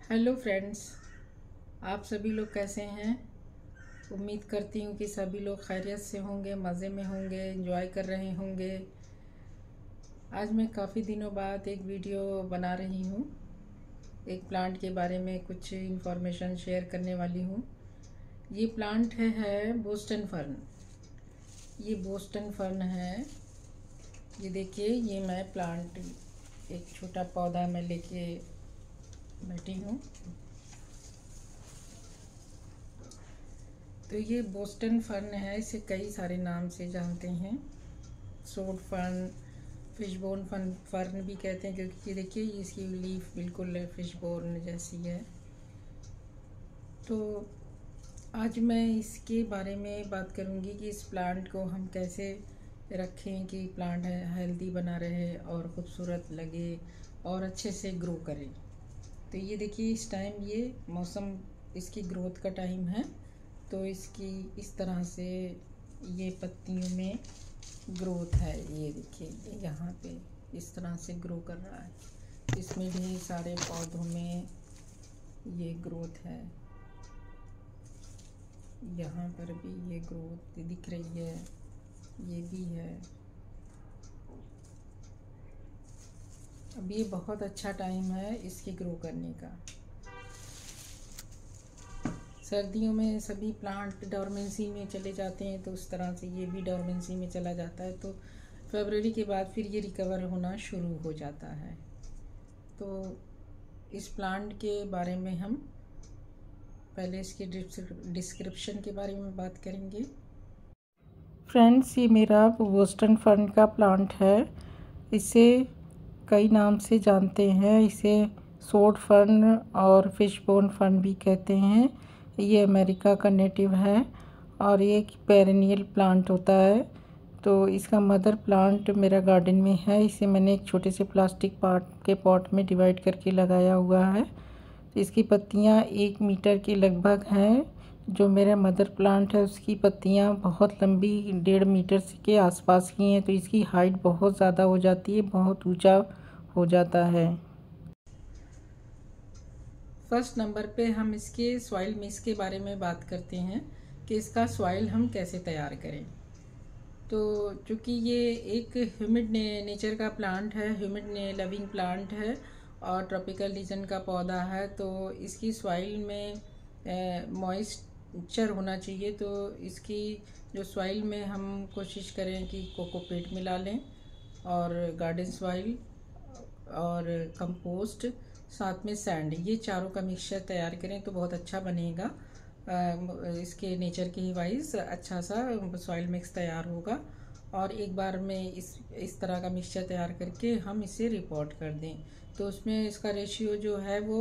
Hello friends, आप सभी लोग कैसे हैं। उम्मीद करती हूँ कि सभी लोग खैरियत से होंगे, मज़े में होंगे, एंजॉय कर रहे होंगे। आज मैं काफ़ी दिनों बाद एक वीडियो बना रही हूँ। एक प्लांट के बारे में कुछ इन्फॉर्मेशन शेयर करने वाली हूँ। ये प्लांट है बोस्टन फर्न। ये बोस्टन फर्न है। ये देखिए, ये मैं प्लांट एक छोटा पौधा में लेके बैठी हूँ। तो ये बोस्टन फर्न है। इसे कई सारे नाम से जानते हैं। सोड फर्न, फिशबोन फर्न भी कहते हैं, क्योंकि ये देखिए इसकी लीफ बिल्कुल फिशबोन जैसी है। तो आज मैं इसके बारे में बात करूंगी कि इस प्लांट को हम कैसे रखें कि प्लांट हेल्दी बना रहे और ख़ूबसूरत लगे और अच्छे से ग्रो करे। तो ये देखिए, इस टाइम ये मौसम इसकी ग्रोथ का टाइम है। तो इसकी इस तरह से ये पत्तियों में ग्रोथ है। ये देखिए, ये यहाँ पे इस तरह से ग्रो कर रहा है। इसमें ढेर सारे पौधों में ये ग्रोथ है। यहाँ पर भी ये ग्रोथ दिख रही है, ये भी है। अब ये बहुत अच्छा टाइम है इसकी ग्रो करने का। सर्दियों में सभी प्लांट डॉर्मेंसी में चले जाते हैं, तो उस तरह से ये भी डॉर्मेंसी में चला जाता है। तो फरवरी के बाद फिर ये रिकवर होना शुरू हो जाता है। तो इस प्लांट के बारे में हम पहले इसके डिस्क्रिप्शन के बारे में बात करेंगे। फ्रेंड्स, ये मेरा बोस्टन फर्न का प्लांट है। इसे कई नाम से जानते हैं। इसे सोड फर्न और फिशबोन फर्न भी कहते हैं। ये अमेरिका का नेटिव है और ये एक पेरेनियल प्लांट होता है। तो इसका मदर प्लांट मेरा गार्डन में है। इसे मैंने एक छोटे से प्लास्टिक के पॉट में डिवाइड करके लगाया हुआ है। इसकी पत्तियां 1 मीटर के लगभग हैं। जो मेरा मदर प्लांट है उसकी पत्तियां बहुत लंबी 1.5 मीटर के आसपास की हैं। तो इसकी हाइट बहुत ज़्यादा हो जाती है, बहुत ऊंचा हो जाता है। फर्स्ट नंबर पे हम इसके सॉइल मिक्स के बारे में बात करते हैं कि इसका सॉइल हम कैसे तैयार करें। तो चूँकि ये एक ह्यूमिड नेचर का प्लांट है, ह्यूमिड लविंग प्लांट है और ट्रॉपिकल रीजन का पौधा है, तो इसकी सॉइल में मॉइस्चर होना चाहिए। तो इसकी जो सॉइल में हम कोशिश करें कि कोकोपीट मिला लें और गार्डन सॉइल और कंपोस्ट, साथ में सैंड, ये चारों का मिक्सचर तैयार करें तो बहुत अच्छा बनेगा। इसके नेचर के वाइज अच्छा सा सॉइल मिक्स तैयार होगा। और एक बार में इस तरह का मिक्सचर तैयार करके हम इसे रिपोर्ट कर दें तो उसमें इसका रेशियो जो है वो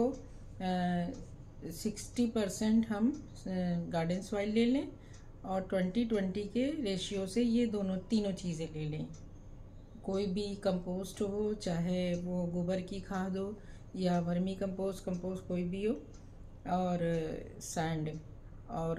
60% हम गार्डन सॉइल ले लें और 20-20 के रेशियो से ये तीनों चीज़ें ले लें। कोई भी कंपोस्ट हो, चाहे वो गोबर की खाद हो या वर्मी कंपोस्ट कोई भी हो, और सैंड और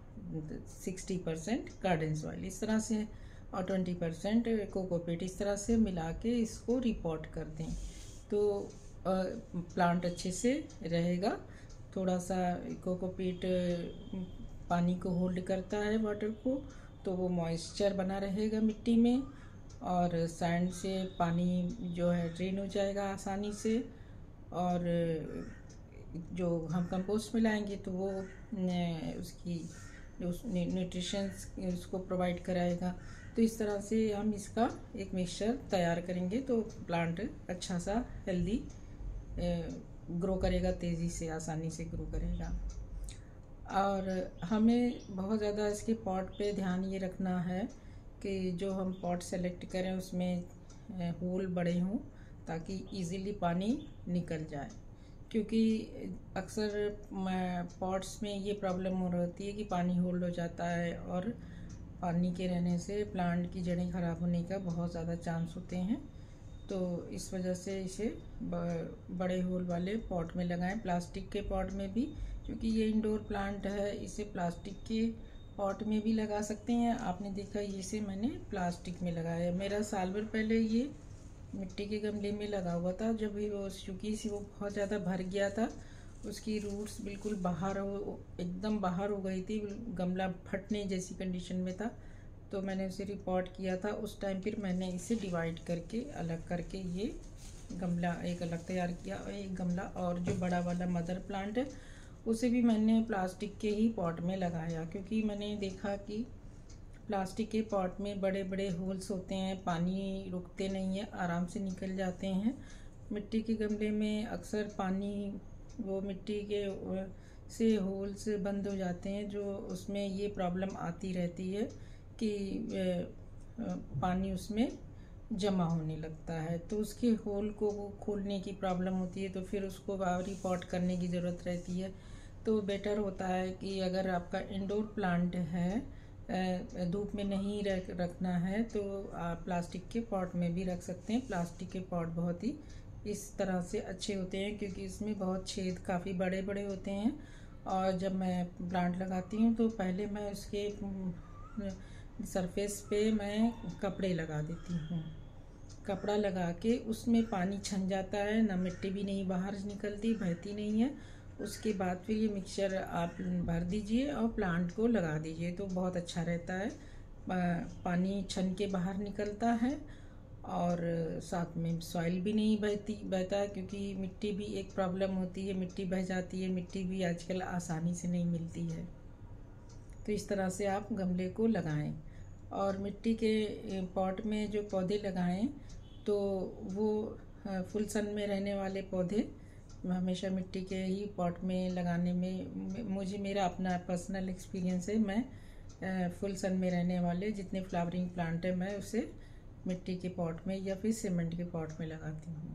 60% गार्डन सॉइल इस तरह से और 20% कोकोपीट इस तरह से मिला के इसको रिपोर्ट कर दें तो प्लांट अच्छे से रहेगा। थोड़ा सा कोकोपीट पानी को होल्ड करता है, वाटर को, तो वो मॉइस्चर बना रहेगा मिट्टी में और सैंड से पानी जो है ड्रेन हो जाएगा आसानी से। और जो हम कंपोस्ट मिलाएंगे तो वो उसकी जो न्यूट्रिशंस उसको प्रोवाइड कराएगा। तो इस तरह से हम इसका एक मिक्सचर तैयार करेंगे तो प्लांट अच्छा सा हेल्दी ग्रो करेगा, तेज़ी से आसानी से ग्रो करेगा। और हमें बहुत ज़्यादा इसके पॉट पे ध्यान ये रखना है कि जो हम पॉट सेलेक्ट करें उसमें होल बड़े हों ताकि इजीली पानी निकल जाए, क्योंकि अक्सर पॉट्स में ये प्रॉब्लम हो रहती है कि पानी होल्ड हो जाता है और पानी के रहने से प्लांट की जड़ें ख़राब होने का बहुत ज़्यादा चांस होते हैं। तो इस वजह से इसे बड़े होल वाले पॉट में लगाएं, प्लास्टिक के पॉट में भी, क्योंकि ये इंडोर प्लांट है। इसे प्लास्टिक के पॉट में भी लगा सकते हैं। आपने देखा इसे मैंने प्लास्टिक में लगाया। मेरा साल भर पहले ये मिट्टी के गमले में लगा हुआ था, जब भी वो चूँकि वो बहुत ज़्यादा भर गया था उसकी रूट्स बिल्कुल बाहर हो, एकदम बाहर हो गई थी, गमला फटने जैसी कंडीशन में था। तो मैंने उसे रिपोर्ट किया था। उस टाइम फिर मैंने इसे डिवाइड करके अलग करके ये गमला एक अलग तैयार किया, और एक गमला और जो बड़ा वाला मदर प्लांट है उसे भी मैंने प्लास्टिक के ही पॉट में लगाया, क्योंकि मैंने देखा कि प्लास्टिक के पॉट में बड़े बड़े होल्स होते हैं, पानी रुकते नहीं है, आराम से निकल जाते हैं। मिट्टी के गमले में अक्सर पानी वो मिट्टी के से होल्स बंद हो जाते हैं, जो उसमें ये प्रॉब्लम आती रहती है कि पानी उसमें जमा होने लगता है, तो उसके होल को खोलने की प्रॉब्लम होती है, तो फिर उसको रिपोर्ट करने की ज़रूरत रहती है। तो बेटर होता है कि अगर आपका इंडोर प्लांट है, धूप में नहीं रखना है, तो आप प्लास्टिक के पॉट में भी रख सकते हैं। प्लास्टिक के पॉट बहुत ही इस तरह से अच्छे होते हैं, क्योंकि इसमें बहुत छेद काफ़ी बड़े बड़े होते हैं। और जब मैं प्लांट लगाती हूँ तो पहले मैं उसके सरफेस पे मैं कपड़े लगा देती हूँ। कपड़ा लगा के उसमें पानी छन जाता है, ना मिट्टी भी नहीं बाहर निकलती, बहती नहीं है। उसके बाद फिर ये मिक्सचर आप भर दीजिए और प्लांट को लगा दीजिए, तो बहुत अच्छा रहता है। पानी छन के बाहर निकलता है और साथ में सॉइल भी नहीं बहता, क्योंकि मिट्टी भी एक प्रॉब्लम होती है, मिट्टी बह जाती है। मिट्टी भी आजकल आसानी से नहीं मिलती है। तो इस तरह से आप गमले को लगाएं। और मिट्टी के पॉट में जो पौधे लगाएं तो वो फुल सन में रहने वाले पौधे हमेशा मिट्टी के ही पॉट में लगाने में मेरा अपना पर्सनल एक्सपीरियंस है। मैं फुल सन में रहने वाले जितने फ्लावरिंग प्लांट है मैं उसे मिट्टी के पॉट में या फिर सीमेंट के पॉट में लगाती हूँ।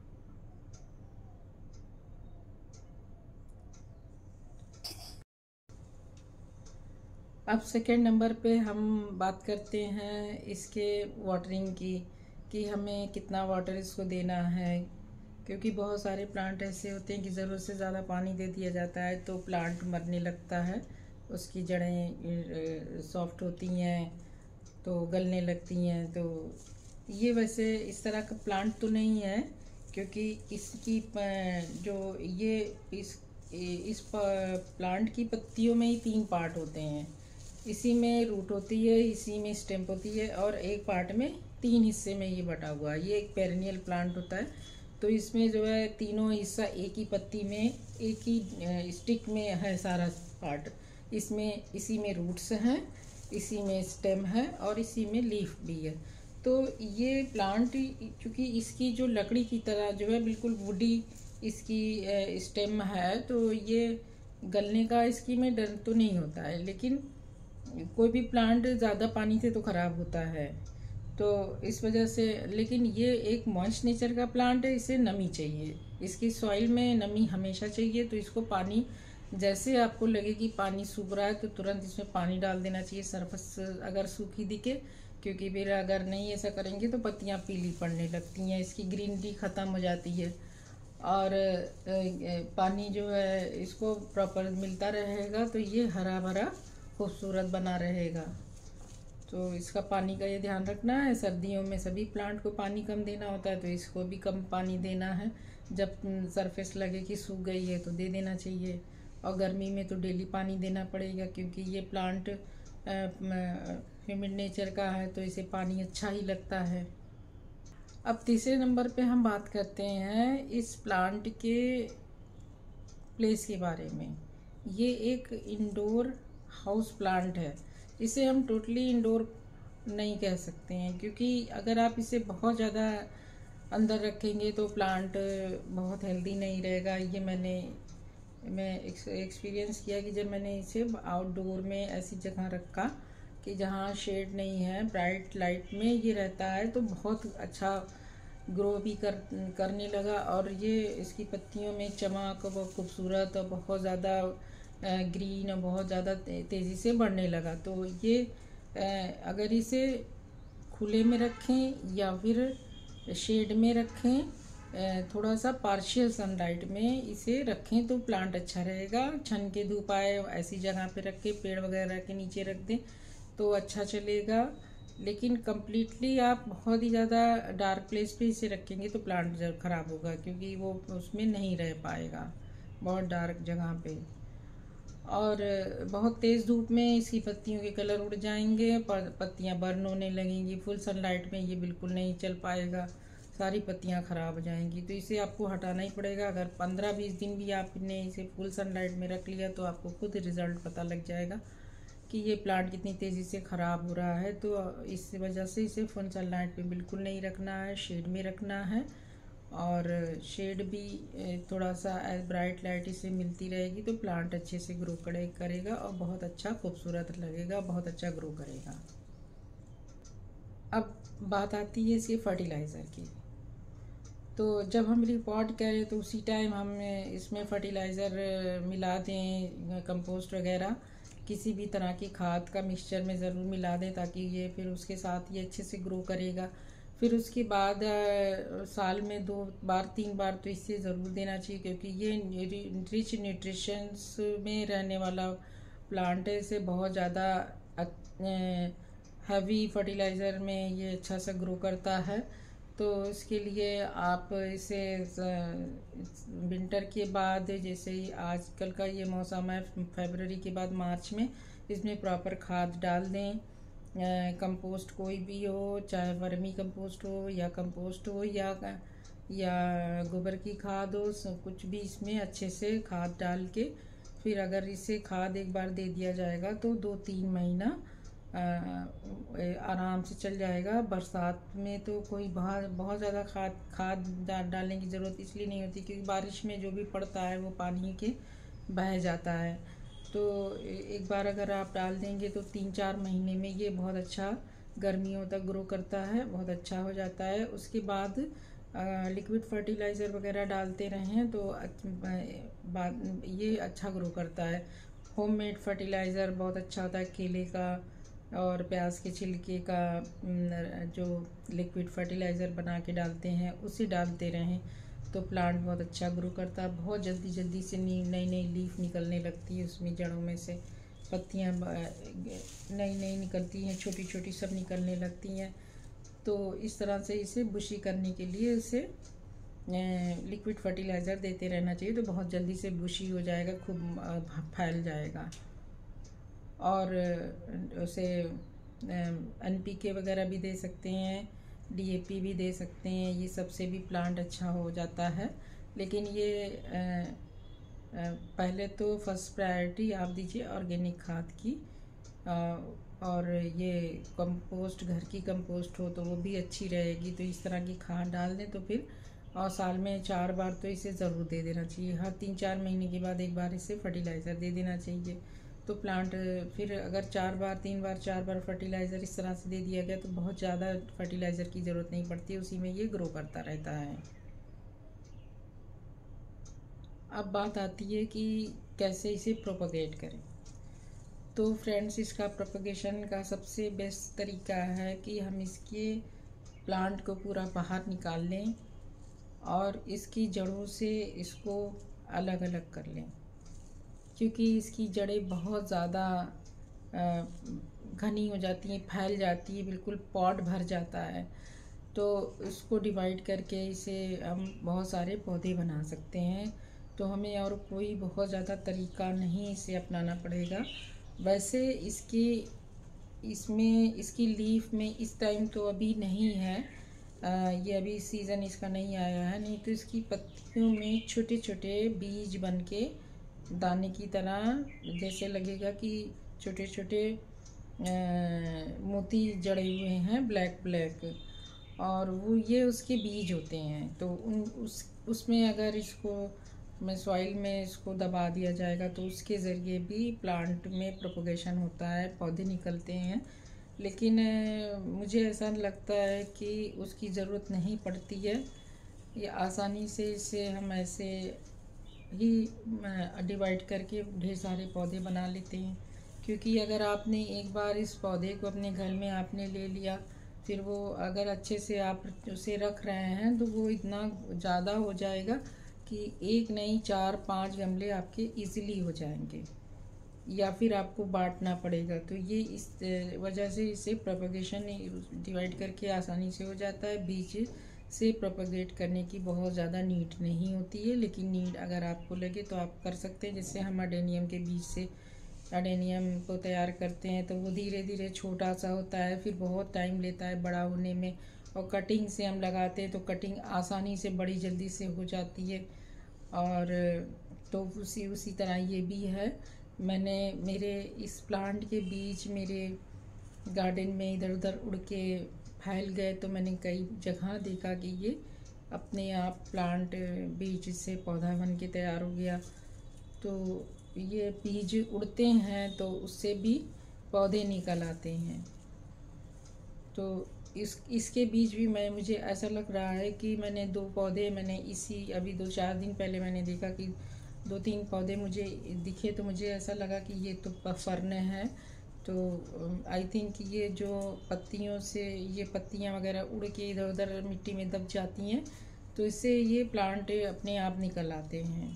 अब सेकेंड नंबर पे हम बात करते हैं इसके वाटरिंग की, कि हमें कितना वाटर इसको देना है। क्योंकि बहुत सारे प्लांट ऐसे होते हैं कि ज़रूरत से ज़्यादा पानी दे दिया जाता है तो प्लांट मरने लगता है, उसकी जड़ें सॉफ्ट होती हैं तो गलने लगती हैं। तो ये वैसे इस तरह का प्लांट तो नहीं है, क्योंकि इसकी जो ये इस प्लांट की पत्तियों में ही 3 पार्ट होते हैं। इसी में रूट होती है, इसी में स्टेम होती है, और एक पार्ट में 3 हिस्से में ये बटा हुआ है। ये एक पेरेनियल प्लांट होता है, तो इसमें जो है तीनों हिस्सा एक ही पत्ती में, एक ही स्टिक में है सारा पार्ट। इसमें इसी में रूट्स हैं, इसी में स्टेम है और इसी में लीफ भी है। तो ये प्लांट चूँकि इसकी जो लकड़ी की तरह जो है बिल्कुल वुडी इसकी स्टेम है, तो ये गलने का इसकी में डर तो नहीं होता है। लेकिन कोई भी प्लांट ज़्यादा पानी से तो ख़राब होता है, तो इस वजह से। लेकिन ये एक मॉइस्ट नेचर का प्लांट है, इसे नमी चाहिए, इसकी सॉइल में नमी हमेशा चाहिए। तो इसको पानी जैसे आपको लगे कि पानी सूख रहा है तो तुरंत इसमें पानी डाल देना चाहिए, सरफेस अगर सूखी दिखे, क्योंकि फिर अगर नहीं ऐसा करेंगे तो पत्तियां पीली पड़ने लगती हैं, इसकी ग्रीनरी ख़त्म हो जाती है। और पानी जो है इसको प्रॉपर मिलता रहेगा तो ये हरा भरा खूबसूरत बना रहेगा। तो इसका पानी का ये ध्यान रखना है। सर्दियों में सभी प्लांट को पानी कम देना होता है, तो इसको भी कम पानी देना है। जब सरफेस लगे कि सूख गई है तो दे देना चाहिए, और गर्मी में तो डेली पानी देना पड़ेगा, क्योंकि ये प्लांट ह्यूमिड नेचर का है तो इसे पानी अच्छा ही लगता है। अब तीसरे नंबर पे हम बात करते हैं इस प्लांट के प्लेस के बारे में। ये एक इंडोर हाउस प्लांट है, इसे हम टोटली इंडोर नहीं कह सकते हैं, क्योंकि अगर आप इसे बहुत ज़्यादा अंदर रखेंगे तो प्लांट बहुत हेल्दी नहीं रहेगा। ये मैं एक्सपीरियंस किया कि जब मैंने इसे आउटडोर में ऐसी जगह रखा कि जहाँ शेड नहीं है, ब्राइट लाइट में ये रहता है, तो बहुत अच्छा ग्रो भी करने लगा। और ये इसकी पत्तियों में चमक बहुत खूबसूरत और बहुत ज़्यादा ग्रीन और बहुत ज़्यादा तेज़ी से बढ़ने लगा। तो ये अगर इसे खुले में रखें या फिर शेड में रखें, थोड़ा सा पार्शियल सनलाइट में इसे रखें तो प्लांट अच्छा रहेगा। छन के धूप आए ऐसी जगह पे रख के, पेड़ वगैरह के नीचे रख दें तो अच्छा चलेगा। लेकिन कम्प्लीटली आप बहुत ही ज़्यादा डार्क प्लेस पे इसे रखेंगे तो प्लांट ख़राब होगा, क्योंकि वो उसमें नहीं रह पाएगा। बहुत डार्क जगह पे। और बहुत तेज़ धूप में इसकी पत्तियों के कलर उड़ जाएंगे, पत्तियां बर्न होने लगेंगी। फुल सनलाइट में ये बिल्कुल नहीं चल पाएगा, सारी पत्तियां ख़राब हो जाएंगी। तो इसे आपको हटाना ही पड़ेगा। अगर 15-20 दिन भी आपने इसे फुल सनलाइट में रख लिया तो आपको खुद रिज़ल्ट पता लग जाएगा कि ये प्लांट कितनी तेज़ी से ख़राब हो रहा है। तो इस वजह से इसे फुल सनलाइट में बिल्कुल नहीं रखना है, शेड में रखना है। और शेड भी थोड़ा सा ब्राइट लाइट इसे मिलती रहेगी तो प्लांट अच्छे से ग्रो करेगा और बहुत अच्छा खूबसूरत लगेगा, बहुत अच्छा ग्रो करेगा। अब बात आती है इसके फर्टिलाइज़र की। तो जब हम रिपोर्ट करें तो उसी टाइम हम इसमें फर्टिलाइज़र मिला दें, कंपोस्ट वगैरह किसी भी तरह की खाद का मिक्सचर में ज़रूर मिला दें, ताकि ये फिर उसके साथ ये अच्छे से ग्रो करेगा। फिर उसके बाद साल में 2 बार 3 बार तो इसे ज़रूर देना चाहिए, क्योंकि ये रिच न्यूट्रिशंस में रहने वाला प्लांट है। इसे बहुत ज़्यादा हैवी फर्टिलाइज़र में ये अच्छा सा ग्रो करता है। तो इसके लिए आप इसे विंटर के बाद, जैसे ही आजकल का ये मौसम है फरवरी के बाद मार्च में, इसमें प्रॉपर खाद डाल दें। कंपोस्ट कोई भी हो, चाहे वर्मी कंपोस्ट हो या कंपोस्ट हो या गोबर की खाद हो, कुछ भी इसमें अच्छे से खाद डाल के फिर अगर इसे खाद एक बार दे दिया जाएगा तो 2-3 महीना आराम से चल जाएगा। बरसात में तो कोई बहुत ज़्यादा खाद डालने की ज़रूरत इसलिए नहीं होती क्योंकि बारिश में जो भी पड़ता है वो पानी के बह जाता है। तो एक बार अगर आप डाल देंगे तो 3-4 महीने में ये बहुत अच्छा गर्मियों तक ग्रो करता है, बहुत अच्छा हो जाता है। उसके बाद लिक्विड फर्टिलाइज़र वगैरह डालते रहें तो बाद ये अच्छा ग्रो करता है। होममेड फर्टिलाइज़र बहुत अच्छा होता है, केले का और प्याज के छिलके का जो लिक्विड फर्टिलाइज़र बना के डालते हैं उसे डालते रहें तो प्लांट बहुत अच्छा ग्रो करता है। बहुत जल्दी से नई नई लीफ निकलने लगती है, उसमें जड़ों में से पत्तियां नई निकलती हैं, छोटी छोटी सब निकलने लगती हैं। तो इस तरह से इसे बुशी करने के लिए इसे लिक्विड फर्टिलाइज़र देते रहना चाहिए, तो बहुत जल्दी से बुशी हो जाएगा, खूब फैल जाएगा। और उसे NPK वगैरह भी दे सकते हैं, DAP भी दे सकते हैं, ये सबसे भी प्लांट अच्छा हो जाता है। लेकिन ये पहले तो फर्स्ट प्रायोरिटी आप दीजिए ऑर्गेनिक खाद की। और ये कंपोस्ट, घर की कंपोस्ट हो तो वो भी अच्छी रहेगी। तो इस तरह की खाद डाल दें तो फिर और साल में 4 बार तो इसे ज़रूर दे देना चाहिए। हर 3-4 महीने के बाद एक बार इसे फर्टिलाइज़र दे देना चाहिए। तो प्लांट फिर अगर 4 बार 3 बार 4 बार फर्टिलाइज़र इस तरह से दे दिया गया तो बहुत ज़्यादा फर्टिलाइज़र की ज़रूरत नहीं पड़ती, उसी में ये ग्रो करता रहता है। अब बात आती है कि कैसे इसे प्रोपगेट करें। तो फ्रेंड्स, इसका प्रोपगेशन का सबसे बेस्ट तरीका है कि हम इसके प्लांट को पूरा बाहर निकाल लें और इसकी जड़ों से इसको अलग अलग कर लें, क्योंकि इसकी जड़ें बहुत ज़्यादा घनी हो जाती हैं, फैल जाती है, बिल्कुल पॉट भर जाता है। तो इसको डिवाइड करके इसे हम बहुत सारे पौधे बना सकते हैं। तो हमें और कोई बहुत ज़्यादा तरीका नहीं इसे अपनाना पड़ेगा। वैसे इसकी लीफ में इस टाइम तो अभी नहीं है, ये अभी सीज़न इसका नहीं आया है, नहीं तो इसकी पत्तियों में छोटे छोटे बीज बन के दाने की तरह जैसे लगेगा कि छोटे छोटे मोती जड़े हुए हैं, ब्लैक, और वो ये उसके बीज होते हैं। तो उसमें अगर इसको सॉइल में इसको दबा दिया जाएगा तो उसके ज़रिए भी प्लांट में प्रोपगेशन होता है, पौधे निकलते हैं। लेकिन मुझे ऐसा लगता है कि उसकी ज़रूरत नहीं पड़ती है। ये आसानी से इसे हम ऐसे ही डिवाइड करके ढेर सारे पौधे बना लेते हैं। क्योंकि अगर आपने एक बार इस पौधे को अपने घर में आपने ले लिया, फिर वो अगर अच्छे से आप उसे रख रहे हैं तो वो इतना ज़्यादा हो जाएगा कि एक नहीं 4-5 गमले आपके इजीली हो जाएंगे, या फिर आपको बांटना पड़ेगा। तो ये इस वजह से इसे प्रोपगेशन डिवाइड करके आसानी से हो जाता है, बीज से प्रोपगेट करने की बहुत ज़्यादा नीड नहीं होती है, लेकिन नीड अगर आपको लगे तो आप कर सकते हैं। जैसे हम अडेनियम के बीज से अडेनियम को तैयार करते हैं तो वो धीरे धीरे छोटा सा होता है, फिर बहुत टाइम लेता है बड़ा होने में, और कटिंग से हम लगाते हैं तो कटिंग आसानी से बड़ी जल्दी से हो जाती है। और तो उसी तरह ये भी है। मैंने मेरे इस प्लांट के बीज मेरे गार्डन में इधर उधर उड़ के फैल गए, तो मैंने कई जगह देखा कि ये अपने आप प्लांट बीज से पौधा बन के तैयार हो गया। तो ये बीज उड़ते हैं तो उससे भी पौधे निकल आते हैं। तो इसके बीज भी मुझे ऐसा लग रहा है कि मैंने 2 पौधे मैंने अभी 2-4 दिन पहले मैंने देखा कि 2-3 पौधे मुझे दिखे, तो मुझे ऐसा लगा कि ये तो फर्न है। तो आई थिंक ये जो पत्तियों से ये पत्तियां वगैरह उड़ के इधर उधर मिट्टी में दब जाती हैं, तो इससे ये प्लांट अपने आप निकल आते हैं।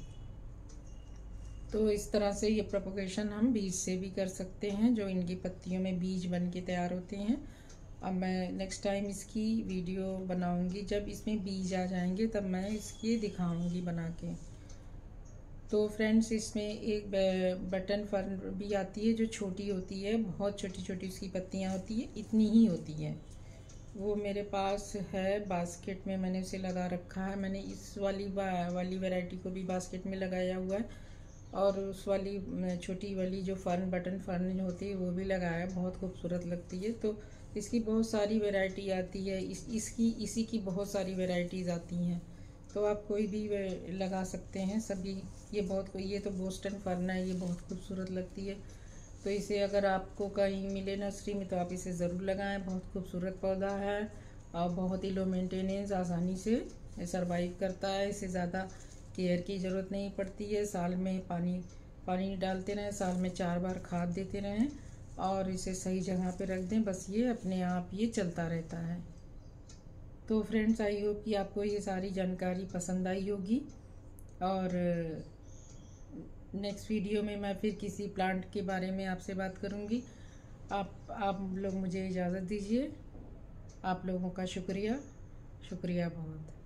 तो इस तरह से ये प्रोपगेशन हम बीज से भी कर सकते हैं, जो इनकी पत्तियों में बीज बन के तैयार होते हैं। अब मैं नेक्स्ट टाइम इसकी वीडियो बनाऊंगी, जब इसमें बीज आ जाएंगे तब मैं इसकी दिखाऊंगी बना के। तो फ्रेंड्स, इसमें एक बटन फर्न भी आती है जो छोटी होती है, बहुत छोटी छोटी उसकी पत्तियां होती है, इतनी ही होती है। वो मेरे पास है बास्केट में, मैंने उसे लगा रखा है। मैंने इस वाली वैरायटी को भी बास्केट में लगाया हुआ है, और उस वाली छोटी वाली जो बटन फर्न होती है वो भी लगाया है, बहुत खूबसूरत लगती है। तो इसकी बहुत सारी वैरायटी आती है, इसी की बहुत सारी वैरायटीज़ आती हैं, तो आप कोई भी लगा सकते हैं सभी। ये तो बोस्टन फर्न है, ये बहुत खूबसूरत लगती है। तो इसे अगर आपको कहीं मिले नर्सरी में तो आप इसे ज़रूर लगाएं, बहुत खूबसूरत पौधा है और बहुत ही लो मेंटेनेंस, आसानी से सरवाइव करता है। इसे ज़्यादा केयर की ज़रूरत नहीं पड़ती है। साल में पानी डालते रहें, साल में 4 बार खाद देते रहें, और इसे सही जगह पे रख दें, बस ये अपने आप ये चलता रहता है। तो फ्रेंड्स, आई होप कि आपको ये सारी जानकारी पसंद आई होगी, और नेक्स्ट वीडियो में मैं फिर किसी प्लांट के बारे में आपसे बात करूँगी। आप लोग मुझे इजाज़त दीजिए। आप लोगों का शुक्रिया बहुत।